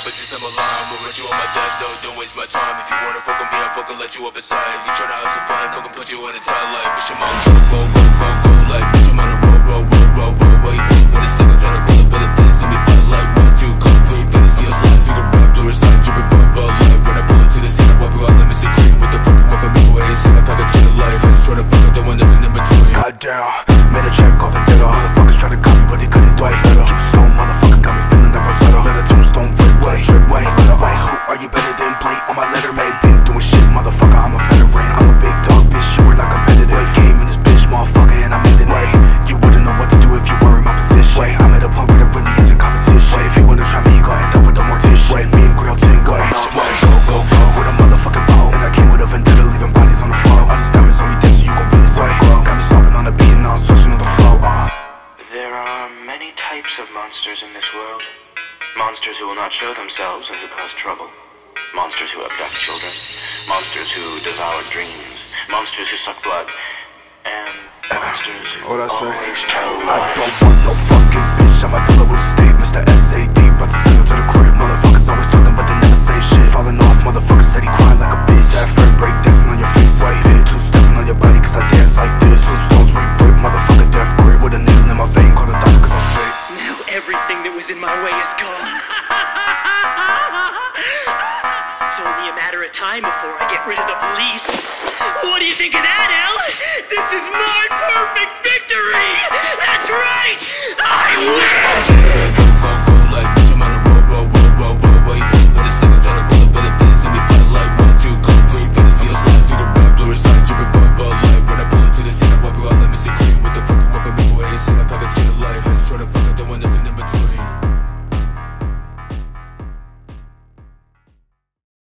but just I'm alive. We'll let you on my death, though, don't waste my time. If you wanna fuck with me, I'll fucking let you up inside. If you tryna have some fun, fucking put you in a tie like bitch, I'm on go, like bitch, I'm on a roll. Why you pull with a stick, I'm tryna pull a bit of this. See me fight like 1, 2, complete fantasy. I'll slide, cigarette, blurry side, dripping bubble light. When I pull into the scene, I wipe you out, let me see clean. What the fuck you want from me, boy? Ain't seen a pack of chill like honey, tryna fuck up, don't want nothing in between. Goddamn, made a check off vendetta. Motherfuckers try to copy, but they couldn't do it better. Keep it slow, motherfucker, got me feeling like Rosetta. Let a tombstone drip way, like who are you better than plate on my letter, mate? Been doing shit, motherfucker, I'm a veteran. I'm a big dog, bitch, shit, we're not competitive. Game in this bitch, motherfucker, and I'm ending it. You wouldn't know what to do if you were in my position. I'm at a point where there really isn't competition. If you wanna try me, you gon' end up with the mortician. Me and Grioten go with a motherfucking pole. And I came with a vendetta, leaving bodies on the floor. All these diamonds on me dead, so you gon' really see me glow. Got me stomping on the beat and now I'm switching on the flow. There are many types of monsters in this world. Monsters who will not show themselves and who cause trouble. Monsters who abduct children. Monsters who devour dreams. Monsters who suck blood. And monsters who always tell lies. I don't want no fucking bitch, I might pull up with a state, Mr. SAD, about to send him to the crib. Motherfuckers always talking, but they never say shit. Falling off, motherfuckers steady crying like a bitch. Sadfriend break dancing on your face like hit. 2 stepping on your body cause I dance like this. 2 stones re-break, motherfucker death grip. With a needle in my vein, call the doctor cause I'm sick. Now everything that was in my way is gone. It's only a matter of time before I get rid of the police. What do you think of that, Al? This is my perfect victory! That's right! I win! Go, like bitch, I'm on a roll. Why you pull with a stick, I'm tryna pull a bit of this. See me fight like 1, 2, complete fantasy. I'll slide, cigarette, blurry side, dripping bubble light. When I pull into the scene, I wipe you out, let me see clean. What the fuck you want from me, boy? Ain't seen a pack of chill like honey, tryna fuck up, don't want nothing in between.